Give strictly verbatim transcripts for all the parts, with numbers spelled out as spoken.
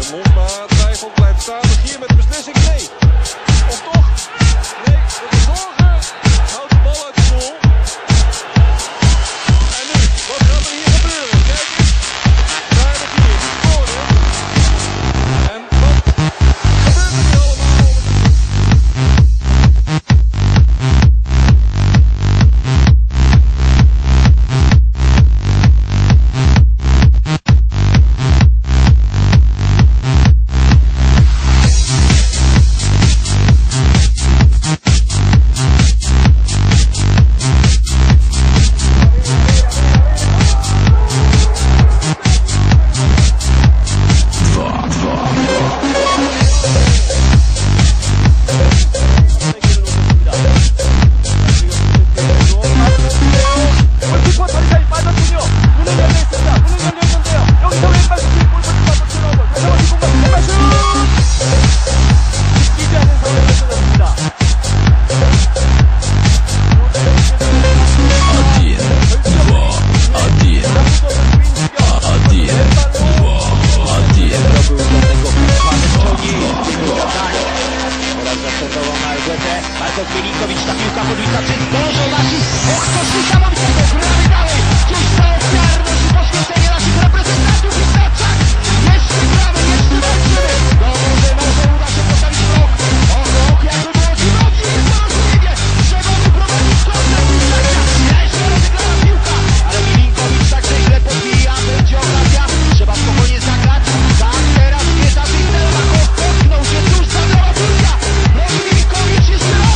mond, maar twijfel blijft staan. Hier met de beslissing, nee. Of toch? Nee, de verzorger houdt de bal uit de goal. En nu, wat gaat er hier gebeuren? Kijk eens, daar de vier, scoren. En wat gebeurt er nu allemaal? Marko Kwielińkowicz, ta piłka podbita, czy zdążą nasi? Och, to rzuca nam się to, gramy dalej! Cóż za ofiarność i poświęcenie naszych reprezentantów i staczak! Jeszcze gramy, jeszcze walczymy! No może, może uda się postawić blok! Och, och, jakby było ci nogi, nieporozumienie! Trzeba wyprowadzić kontakt piłkarza! Jeszcze rozegrana piłka! Ale Kwielińkowicz także źle podbija, będzie okazja! Trzeba spokojnie zagrać! Tak, teraz Kieta Wichnera, potknął się, cóż za nowa piłka! Kwielińkowicz jeszcze raz!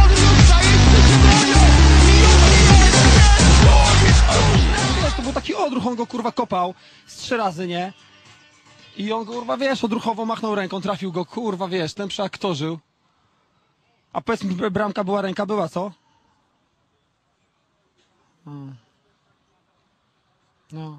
To był taki odruch, on go kurwa kopał z trzy razy, nie? I on kurwa, wiesz, odruchowo machnął ręką, trafił go, kurwa, wiesz, ten przeaktorzył. A powiedz mi, bramka była, ręka była, co? Hmm. No.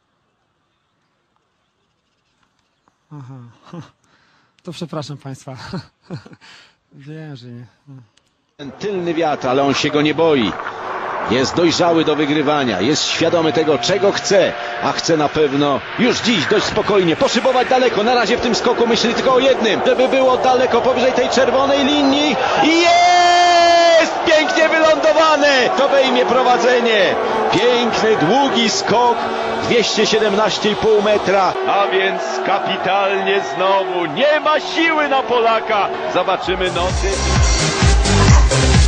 Aha. To przepraszam państwa. Wiem, że nie. Ten tylny wiatr, ale on się go nie boi. Jest dojrzały do wygrywania, jest świadomy tego, czego chce, a chce na pewno już dziś dość spokojnie poszybować daleko. Na razie w tym skoku myśli tylko o jednym, żeby było daleko powyżej tej czerwonej linii. Jest! Pięknie wylądowane! To wejmie prowadzenie. Piękny, długi skok, dwieście siedemnaście i pół metra. A więc kapitalnie znowu. Nie ma siły na Polaka. Zobaczymy nocy.